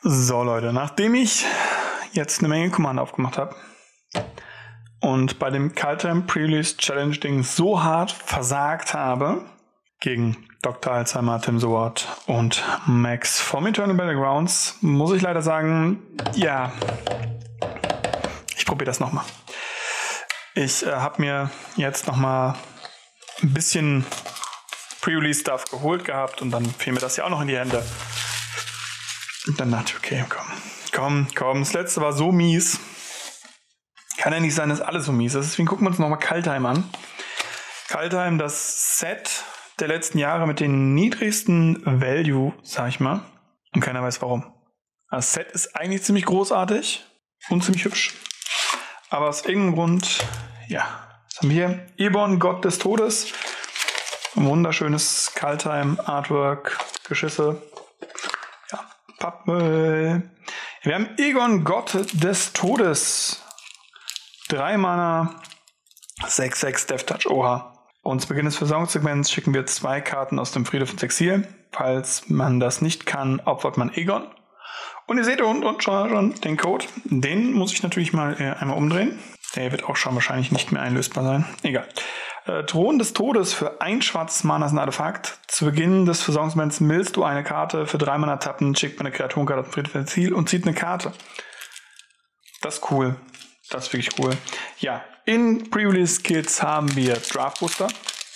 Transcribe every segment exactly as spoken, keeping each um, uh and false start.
So Leute, nachdem ich jetzt eine Menge Commander aufgemacht habe und bei dem Kaldtime Pre-Release Challenge Ding so hart versagt habe gegen Doktor Alzheimer, Tim Soward und Max vom Eternal Battlegrounds, muss ich leider sagen, ja, ich probiere das nochmal. Ich äh, habe mir jetzt nochmal ein bisschen Pre-Release-Stuff geholt gehabt und dann fiel mir das ja auch noch in die Hände. Und dann dachte ich, okay, komm, komm, komm, das letzte war so mies. Kann ja nicht sein, dass alles so mies ist. Deswegen gucken wir uns nochmal Kaldtime an. Kaldtime, das Set der letzten Jahre mit den niedrigsten Value, sag ich mal. Und keiner weiß warum. Das Set ist eigentlich ziemlich großartig und ziemlich hübsch. Aber aus irgendeinem Grund, ja, was haben wir hier? Eborn, Gott des Todes. Ein wunderschönes Kaldtime-Artwork, Geschisse. Ja, Pappe. Wir haben Egon, Gott des Todes. Drei Mana, sechs sechs Death Touch, oha. Und zu Beginn des Versorgungssegments schicken wir zwei Karten aus dem Friedhof ins Exil. Falls man das nicht kann, opfert man Egon. Und ihr seht unten und schon, schon den Code. Den muss ich natürlich mal äh, einmal umdrehen. Der wird auch schon wahrscheinlich nicht mehr einlösbar sein. Egal. Äh, Thron des Todes für ein schwarzes Mana ist ein Artefakt. Zu Beginn des Versorgungsmoments millst du eine Karte. Für drei Mana tappen, schickt man eine Kreaturenkarte auf den Friedhof ins Exil und zieht eine Karte. Das ist cool. Das ist wirklich cool. Ja, in Pre-Release-Kits haben wir Draft Booster.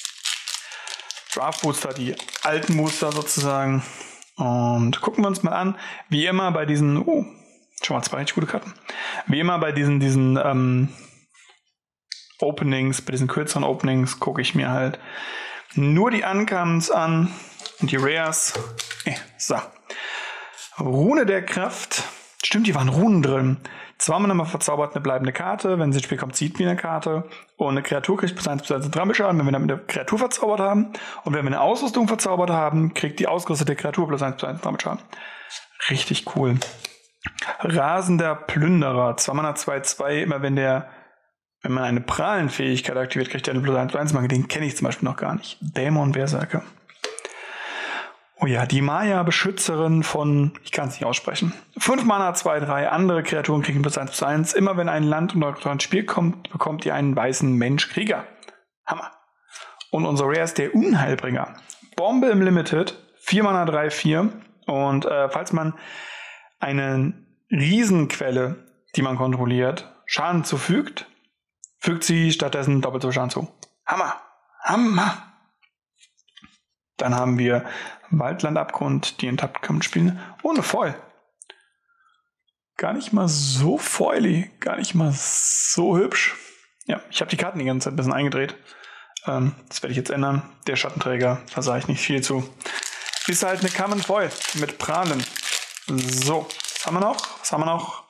Draft Booster, die alten Booster sozusagen. Und gucken wir uns mal an, wie immer bei diesen, oh, schon mal zwei richtig gute Karten. Wie immer bei diesen, diesen ähm, Openings, bei diesen kürzeren Openings gucke ich mir halt nur die Uncommons an und die Rares. Eh, so. Rune der Kraft. Stimmt, die waren Runen drin. Zweimal nochmal verzaubert eine bleibende Karte. Wenn sie ins Spiel kommt, zieht wir eine Karte. Und eine Kreatur kriegt plus eins plus eins drei Schaden, wenn wir damit eine Kreatur verzaubert haben. Und wenn wir eine Ausrüstung verzaubert haben, kriegt die ausgerüstete Kreatur plus eins plus eins drei Schaden. Richtig cool. Rasender Plünderer. Zweimal zwei zwei. Immer wenn der, wenn man eine Prahlenfähigkeit aktiviert, kriegt er eine plus eins plus eins Marke. Den kenne ich zum Beispiel noch gar nicht. Dämon Berserker. Oh ja, die Maya-Beschützerin von, ich kann es nicht aussprechen. fünf Mana, zwei drei, andere Kreaturen kriegen plus eins plus eins. Immer wenn ein Land unter ins Spiel kommt, bekommt ihr einen weißen Mensch-Krieger. Hammer. Und unser Rare ist der Unheilbringer. Bombe im Limited, vier Mana, drei vier. Und äh, falls man eine Riesenquelle, die man kontrolliert, Schaden zufügt, fügt sie stattdessen doppelt so Schaden zu. Hammer. Hammer. Dann haben wir Waldlandabgrund, die enttappt kann man spielen. Oh, eine Foil. Gar nicht mal so foily. Gar nicht mal so hübsch. Ja, ich habe die Karten die ganze Zeit ein bisschen eingedreht. Ähm, das werde ich jetzt ändern. Der Schattenträger, da sage ich nicht viel zu. Ist halt eine Common Foil mit Prahlen. So, was haben wir noch? Was haben wir noch?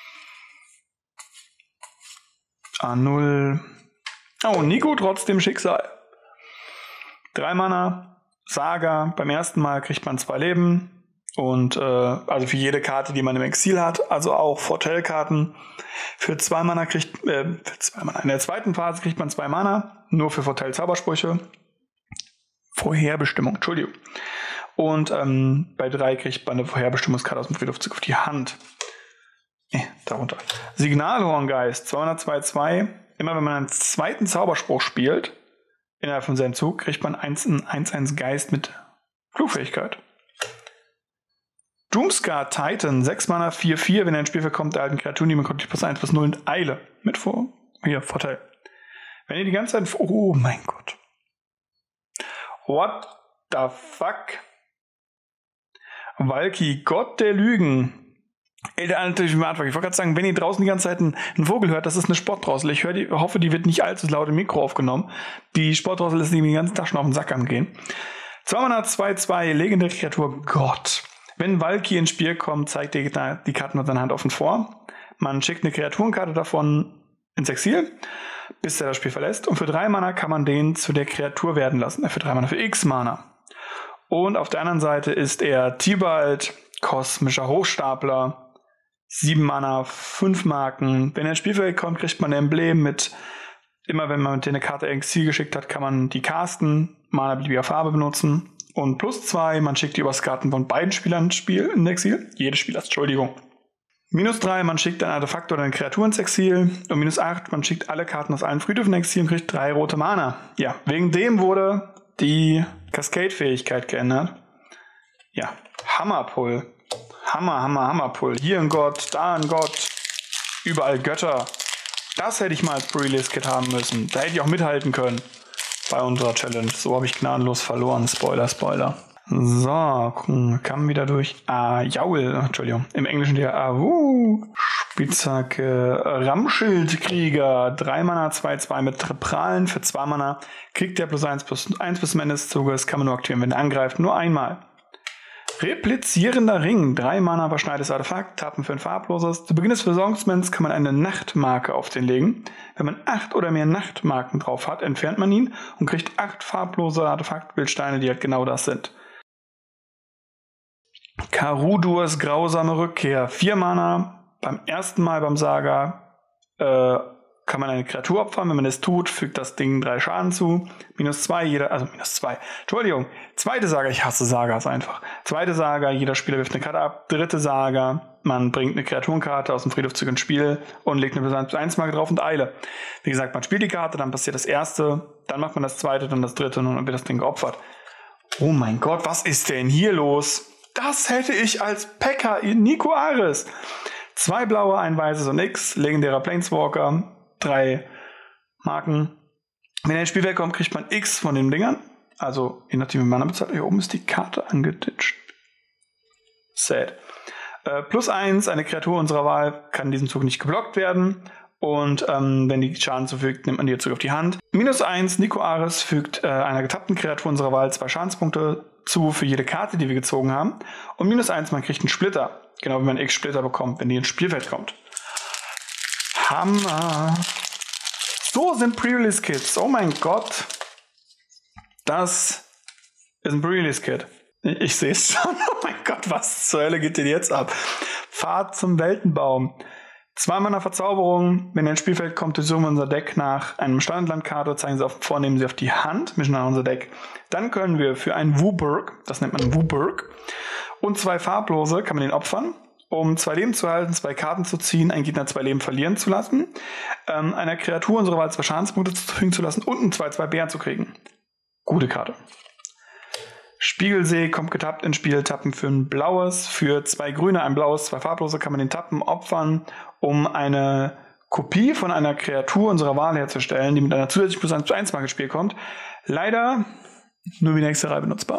A null. Oh, Nico trotz dem Schicksal. Drei Mana. Saga, beim ersten Mal kriegt man zwei Leben und äh, also für jede Karte, die man im Exil hat, also auch Vorteilkarten. Für zwei Mana kriegt, äh, für zwei Mana. In der zweiten Phase kriegt man zwei Mana, nur für Vorteil-Zaubersprüche. Vorherbestimmung, Entschuldigung. Und ähm, bei drei kriegt man eine Vorherbestimmungskarte aus dem Friedhof auf die Hand. Äh, darunter. Signalhorngeist, zwei Mana, zwei zwei. Immer wenn man einen zweiten Zauberspruch spielt, innerhalb von seinem Zug kriegt man eins eins Geist mit Flugfähigkeit. Doomscar Titan, sechs Mana, vier vier. Wenn er ins Spiel kommt, der alten Kreaturen, die man kommt, plus eins plus null und Eile. Mit vor. Hier, Vorteil. Wenn ihr die ganze Zeit. Oh mein Gott. What the fuck? Valky, Gott der Lügen. Ey, der natürlich im Artwork. Ich wollte gerade sagen, wenn ihr draußen die ganze Zeit einen, einen Vogel hört, das ist eine Sportdrossel. Ich höre die, hoffe, die wird nicht allzu laut im Mikro aufgenommen. Die Sportdrossel ist nämlich den ganzen Tag schon auf den Sack am Gehen. zwei Mana, zwei zwei, legendäre Kreatur, Gott. Wenn Valky ins Spiel kommt, zeigt die, die Karten mit seiner Hand offen vor. Man schickt eine Kreaturenkarte davon ins Exil, bis er das Spiel verlässt. Und für drei Mana kann man den zu der Kreatur werden lassen. Für drei Mana, für X Mana. Und auf der anderen Seite ist er Tibalt, kosmischer Hochstapler. sieben Mana, fünf Marken. Wenn er ins Spielfeld kommt, kriegt man ein Emblem mit, immer wenn man mit der eine Karte ins Exil geschickt hat, kann man die casten, Mana beliebiger Farbe benutzen. Und plus zwei, man schickt die Überskarten von beiden Spielern ins Spiel in Exil. Jedes Spieler, Entschuldigung. Minus drei, man schickt ein Artefakt oder eine Kreatur ins Exil. Und minus acht, man schickt alle Karten aus allen Friedhöfen ins Exil und kriegt drei rote Mana. Ja, wegen dem wurde die Cascade-Fähigkeit geändert. Ja, Hammerpull. Hammer, Hammer, Hammerpull. Hier ein Gott, da ein Gott. Überall Götter. Das hätte ich mal als Pre-Release-Kit haben müssen. Da hätte ich auch mithalten können bei unserer Challenge. So habe ich gnadenlos verloren. Spoiler, Spoiler. So, gucken, kam wieder durch. Ah, Jaul, Entschuldigung. Im Englischen der Ahu. Spitzhacke, Ramschildkrieger. drei Mana, zwei zwei mit Tripralen. Für zwei Mana kriegt der plus eins plus eins bis zum Ende des Zuges. Kann man nur aktivieren, wenn er angreift. Nur einmal. Replizierender Ring. drei Mana verschneites Artefakt. Tappen für ein farbloses. Zu Beginn des Versorgungsmoments kann man eine Nachtmarke auf den legen. Wenn man acht oder mehr Nachtmarken drauf hat, entfernt man ihn und kriegt acht farblose Artefaktbildsteine, die halt genau das sind. Karudurs grausame Rückkehr. vier Mana. Beim ersten Mal beim Saga äh, kann man eine Kreatur opfern. Wenn man es tut, fügt das Ding drei Schaden zu. Minus zwei, jeder, also minus zwei. Entschuldigung. Zweite Saga, ich hasse Sagas einfach. Zweite Saga, jeder Spieler wirft eine Karte ab. Dritte Saga, man bringt eine Kreaturenkarte aus dem Friedhof zurück ins Spiel und legt eine plus eins Marke drauf und Eile. Wie gesagt, man spielt die Karte, dann passiert das erste, dann macht man das zweite, dann das dritte und dann wird das Ding geopfert. Oh mein Gott, was ist denn hier los? Das hätte ich als Packer in Niko Ares. Zwei blaue, ein weißes und X, legendärer Planeswalker, drei Marken. Wenn er ins Spielfeld kommt, kriegt man X von den Dingern. Also, je nachdem, wie man Mana bezahlt. Hier oben ist die Karte angetitscht. Sad. Äh, plus eins, eine Kreatur unserer Wahl kann in diesem Zug nicht geblockt werden. Und ähm, wenn die Schaden zufügt, nimmt man die zurück auf die Hand. Minus eins, Niko Ares fügt äh, einer getappten Kreatur unserer Wahl zwei Schadenspunkte zu für jede Karte, die wir gezogen haben. Und minus eins, man kriegt einen Splitter. Genau wie man X-Splitter bekommt, wenn die ins Spielfeld kommt. Hammer. So sind Pre-Release-Kits. Oh mein Gott. Das ist ein Pre-Release-Kit. Ich, ich sehe es schon. Oh mein Gott, was zur Hölle geht denn jetzt ab? Fahrt zum Weltenbaum. Zwei Mana Verzauberung. Wenn er ins Spielfeld kommt, suchen wir unser Deck nach einem Standardlandkarte, zeigen sie auf, vornehmen sie auf die Hand, mischen an unser Deck. Dann können wir für einen Wooburg, das nennt man Wooburg, und zwei farblose, kann man den opfern, um zwei Leben zu halten, zwei Karten zu ziehen, einen Gegner zwei Leben verlieren zu lassen, ähm, einer Kreatur unserer Wahl zwei Schadenspunkte zufügen zu lassen und einen zwei zwei Bär zu kriegen. Gute Karte. Spiegelsee kommt getappt ins Spiel, tappen für ein blaues, für zwei grüne, ein blaues, zwei farblose kann man den tappen, opfern, um eine Kopie von einer Kreatur unserer Wahl herzustellen, die mit einer zusätzlichen plus eins zu eins Marke ins Spiel kommt. Leider nur wie nächste Reihe benutzbar.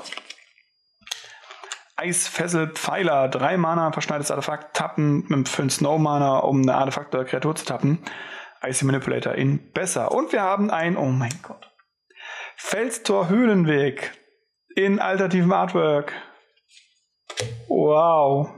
Eisfesselpfeiler, drei Mana, verschneites Artefakt, tappen für ein Snow Mana, um eine Artefakt oder Kreatur zu tappen. Icy Manipulator in besser. Und wir haben ein, oh mein Gott, Felstor Höhlenweg in alternativem Artwork. Wow.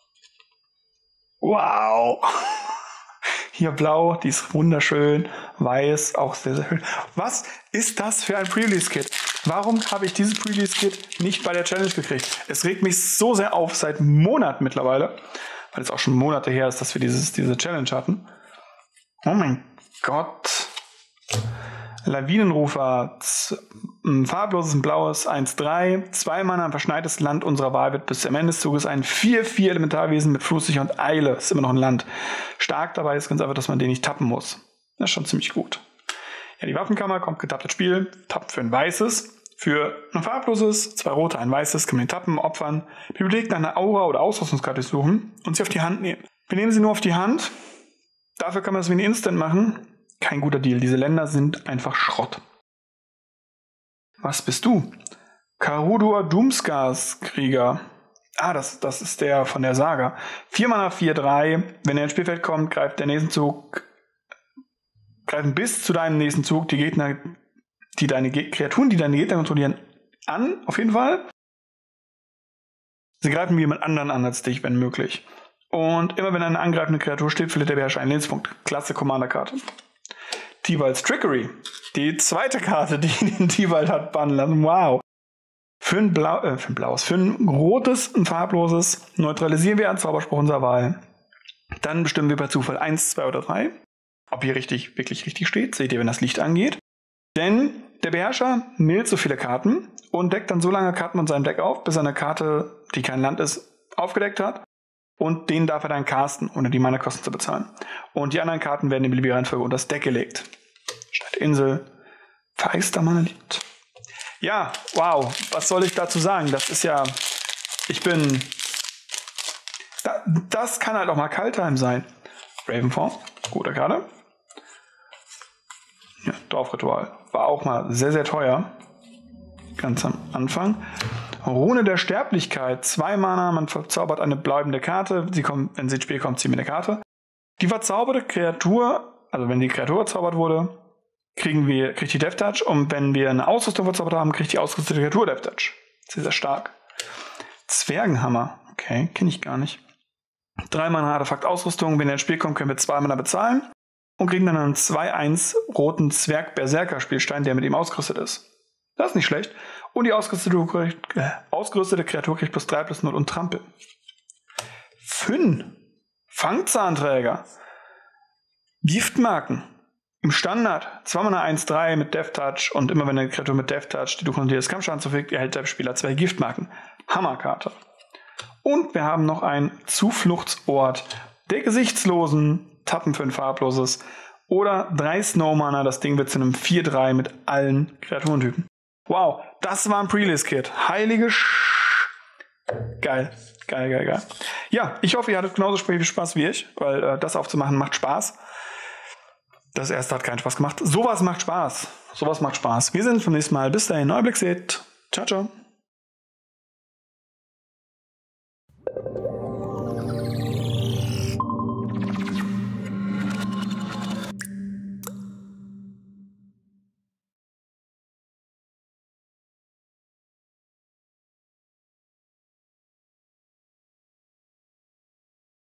Wow. Hier blau, die ist wunderschön. Weiß, auch sehr, sehr schön. Was ist das für ein Pre-Release-Kit? Warum habe ich dieses Pre-Release-Kit nicht bei der Challenge gekriegt? Es regt mich so sehr auf, seit Monaten mittlerweile, weil es auch schon Monate her ist, dass wir dieses, diese Challenge hatten. Oh mein Gott. Lawinenrufer, ein farbloses, ein blaues, eins drei, zwei Mana, ein verschneites Land unserer Wahl wird bis zum Ende des Zuges ein vier vier Elementarwesen mit Flusssicher und Eile. Ist immer noch ein Land. Stark dabei ist ganz einfach, dass man den nicht tappen muss. Das ist schon ziemlich gut. Ja, die Waffenkammer kommt getappt ins Spiel, tappt für ein weißes, für ein farbloses, zwei rote, ein weißes, kann man den tappen, opfern, Bibliothek nach einer Aura oder Ausrüstungskarte suchen und sie auf die Hand nehmen. Wir nehmen sie nur auf die Hand, dafür kann man das wie ein Instant machen. Kein guter Deal. Diese Länder sind einfach Schrott. Was bist du? Karudur Doomskars Krieger. Ah, das, das ist der von der Saga. vier Mana, vier drei. Wenn er ins Spielfeld kommt, greift der nächsten Zug, greifen bis zu deinem nächsten Zug die Gegner, die deine Ge- Kreaturen, die deine Gegner kontrollieren, an, auf jeden Fall. Sie greifen wie jemand anderen an als dich, wenn möglich. Und immer wenn eine angreifende Kreatur steht, verliert der Beherrscher einen Lebenspunkt. Klasse Commander-Karte. Tivalds Trickery. Die zweite Karte, die den Tivald hat bannen lassen. Wow. Für ein, Blau, äh, für ein blaues, für ein rotes, ein farbloses, neutralisieren wir einen Zauberspruch unserer Wahl. Dann bestimmen wir per Zufall eins, zwei oder drei. Ob hier richtig, wirklich richtig steht, seht ihr, wenn das Licht angeht. Denn der Beherrscher mild so viele Karten und deckt dann so lange Karten von seinem Deck auf, bis er eine Karte, die kein Land ist, aufgedeckt hat. Und den darf er dann casten, ohne die Mana-Kosten zu bezahlen. Und die anderen Karten werden in beliebiger Reihenfolge unter das Deck gelegt. Statt Insel, Vereister Monolith. Ja, wow, was soll ich dazu sagen? Das ist ja, ich bin, das kann halt auch mal Kaldheim sein. Ravenfall, gute Karte. Ja, Dorfritual, war auch mal sehr, sehr teuer. Ganz am Anfang. Rune der Sterblichkeit, zwei Mana, man verzaubert eine bleibende Karte. Sie kommt, wenn sie ins Spiel kommt, ziehen wir eine Karte. Die verzauberte Kreatur, also wenn die Kreatur verzaubert wurde, kriegen wir, kriegt die Death Touch. Und wenn wir eine Ausrüstung verzaubert haben, kriegt die ausgerüstete Kreatur Death Touch. Sehr, sehr stark. Zwergenhammer, okay, kenne ich gar nicht. Drei Mana Artefakt Ausrüstung, wenn er ins Spiel kommt, können wir zwei Mana bezahlen und kriegen dann einen zwei eins roten Zwerg-Berserker-Spielstein, der mit ihm ausgerüstet ist. Das ist nicht schlecht. Und die ausgerüstete, äh, ausgerüstete Kreatur kriegt plus drei, plus null und Trampel. Fünn. Fangzahnträger. Giftmarken. Im Standard. zwei Mana eins drei mit Death Touch. Und immer wenn eine Kreatur mit Death Touch, die du kontrollierst, Kampfschaden zufügt, erhält der Spieler zwei Giftmarken. Hammerkarte. Und wir haben noch einen Zufluchtsort der Gesichtslosen. Tappen für ein farbloses. Oder drei Snowmaner. Das Ding wird zu einem vier drei mit allen Kreaturentypen. Wow, das war ein Pre-List-Kit. Heilige Sch... Geil, geil, geil, geil. Ja, ich hoffe, ihr hattet genauso viel Spaß wie ich, weil äh, das aufzumachen macht Spaß. Das erste hat keinen Spaß gemacht. Sowas macht Spaß. Sowas macht Spaß. Wir sehen uns beim nächsten Mal. Bis dahin, euer Blickseht. Ciao, ciao.